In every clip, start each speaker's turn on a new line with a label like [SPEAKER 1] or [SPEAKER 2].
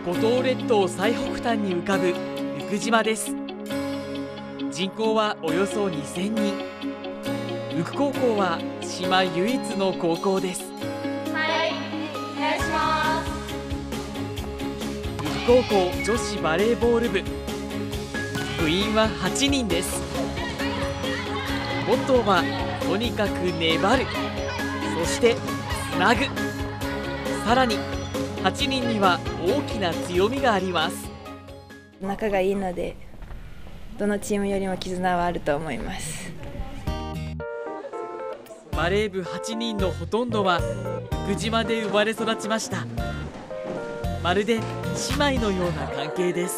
[SPEAKER 1] 五島列島最北端に浮かぶ生島です。人口はおよそ2000人。宇久高校は島唯一の高校です。
[SPEAKER 2] はい、お願いします。
[SPEAKER 1] 宇久高校女子バレーボール部、部員は8人です。モットーはとにかく粘る、そしてつなぐ。さらに8人には大きな強みがあります。
[SPEAKER 3] 仲がいいので、どのチームよりも絆はあると思います。
[SPEAKER 1] バレー部8人のほとんどは宇久島で生まれ育ちました。まるで姉妹のような関係です。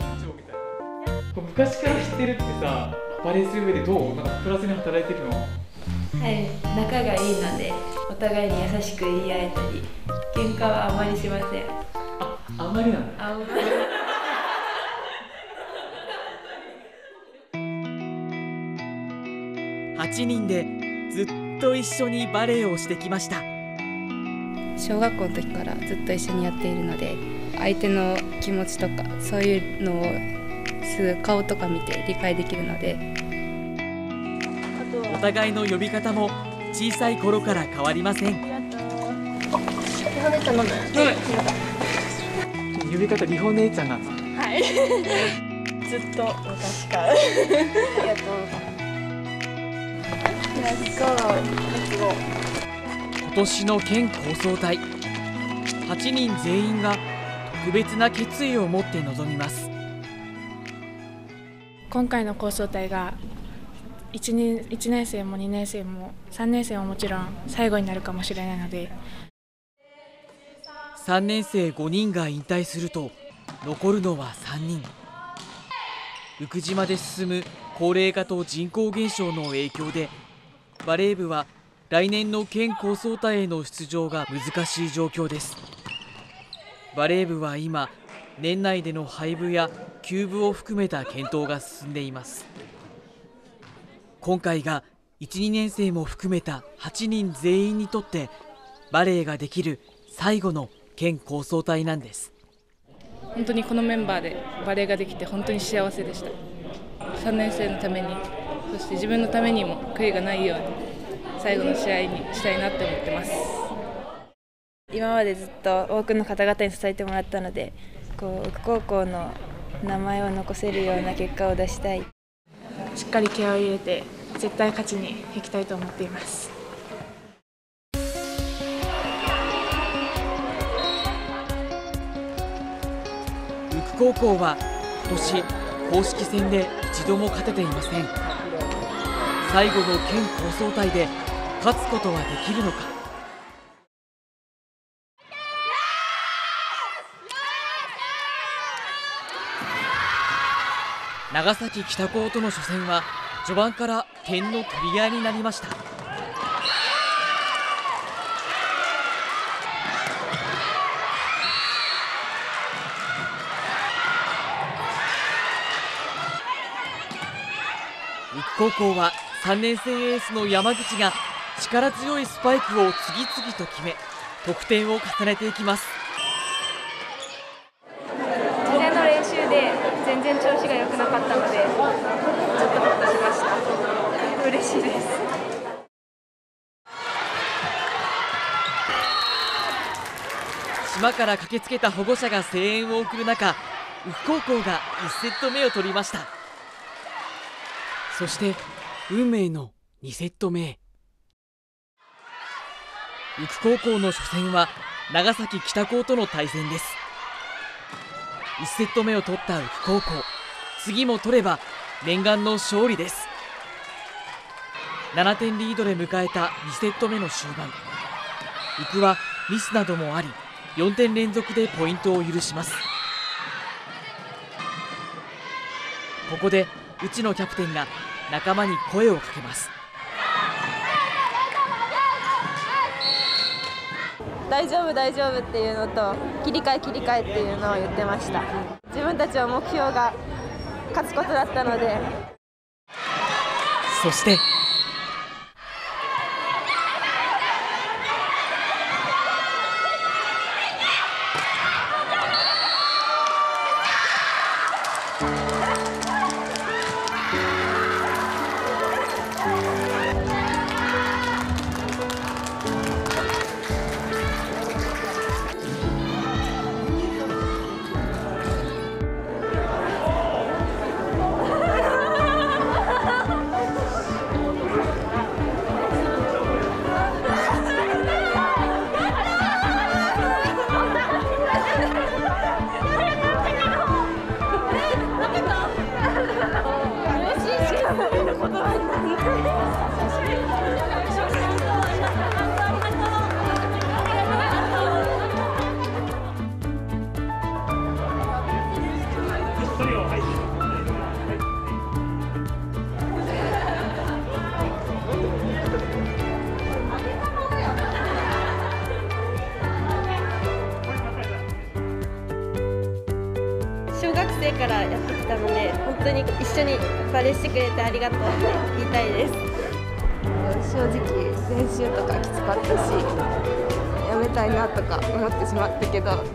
[SPEAKER 4] 昔から知ってるってさ、バレーする上でどう？なんかプラスに働いてるの？
[SPEAKER 3] はい、仲がいいのでお互いに優しく言い合えたり、喧嘩はあまりしません。
[SPEAKER 4] あんまりなんだ。
[SPEAKER 3] あんまり
[SPEAKER 1] 8人でずっと一緒にバレーをしてきました。
[SPEAKER 5] 小学校の時からずっと一緒にやっているので、相手の気持ちとかそういうのをすぐ顔とか見て理解できるので、
[SPEAKER 1] お互いの呼び方も小さい頃から変わりません。
[SPEAKER 4] 呼び方、りほ姉ちゃんなんですか？
[SPEAKER 2] はい。ずっと昔から。ありがとう。レッツゴー。
[SPEAKER 1] 今年の県構想隊、8人全員が特別な決意を持って臨みます。
[SPEAKER 6] 今回の構想隊が1年生も2年生も3年生ももちろん最後になるかもしれないので、
[SPEAKER 1] 3年生5人が引退すると残るのは3人。宇久島で進む高齢化と人口減少の影響で、バレー部は来年の県構想隊への出場が難しい状況です。バレー部は今、年内での廃部や休部を含めた検討が進んでいます。今回が1、2年生も含めた8人全員にとってバレーができる最後の県構想隊なんです。
[SPEAKER 5] 本当にこのメンバーでバレーができて本当に幸せでした。3年生のために、そして自分のためにも悔いがないように最後の試合にしたいなって思ってます。
[SPEAKER 3] 今までずっと多くの方々に支えてもらったので、宇久高校の名前を残せるような結果を出したい。
[SPEAKER 6] しっかり気合を入れて絶対勝ちに行きたいと思っています。
[SPEAKER 1] 宇久高校は今年公式戦で一度も勝てていません。最後の県構想隊で勝つことはできるのか。長崎北高との初戦は序盤から点の取り合いになりました。宇久高校は3年生エースの山口が力強いスパイクを次々と決め、得点を重ねていきます。
[SPEAKER 2] 事前の練習で全然調子が良くなかったので、ちょっとホッとしました。嬉しいです。
[SPEAKER 1] 島から駆けつけた保護者が声援を送る中、宇久高校が1セット目を取りました。そして運命の2セット目へ。宇久高校の初戦は長崎北高との対戦です。1セット目を取った宇久高校、次も取れば念願の勝利です。7点リードで迎えた2セット目の終盤、宇久はミスなどもあり4点連続でポイントを許します。ここで内野キャプテンが仲間に声をかけます。
[SPEAKER 2] 大丈夫大丈夫っていうのと、切り替え切り替えっていうのを言ってました。自分たちの目標が勝つことだったので。
[SPEAKER 1] そして
[SPEAKER 2] 生からやってきたので、本当に一緒にバレーしてくれてありがとうって言いたいです。正直練習とかきつかったし、やめたいなとか思ってしまったけど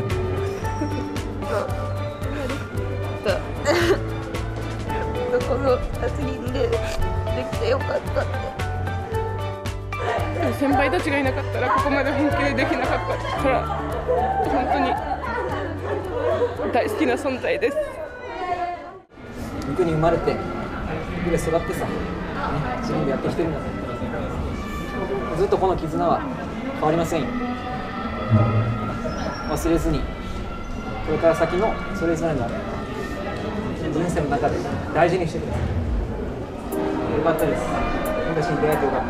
[SPEAKER 2] このアスリートでできてよかったって。
[SPEAKER 5] 先輩たちがいなかったらここまで本気でできなかったから、本当に大好きな存在です。
[SPEAKER 7] 陸に生まれて陸で育ってさ、チームでやってきてるんだ。ずっとこの絆は変わりませんよ。忘れずに、これから先のそれぞれの人生の中で大事にしてください。よかったです。私に出会えてよかった。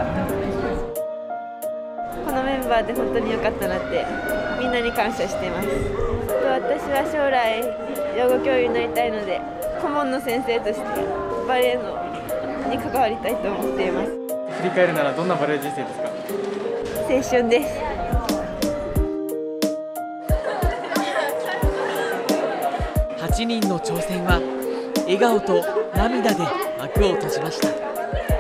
[SPEAKER 2] このメンバーで本当に良かったなってみんなに感謝しています。私は将来養護教諭になりたいので、顧問の先生としてバレエに関わりたいと思っています。
[SPEAKER 4] 振り返るならどんなバレー人生ですか？
[SPEAKER 2] 青春です。
[SPEAKER 1] 8人の挑戦は笑顔と涙で幕を閉じました。